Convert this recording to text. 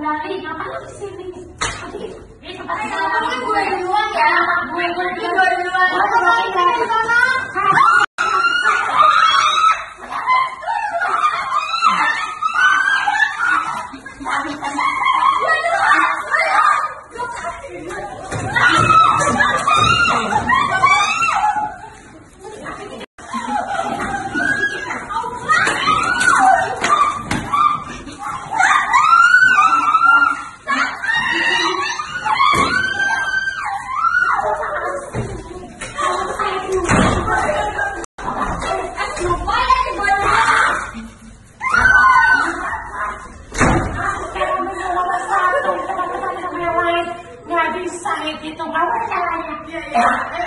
Lali, ngapain di sini? Ini tempat mungkin gue duluan ya. Gue duluan. Di sana. Nggak bisa itu, nggak boleh salahnya.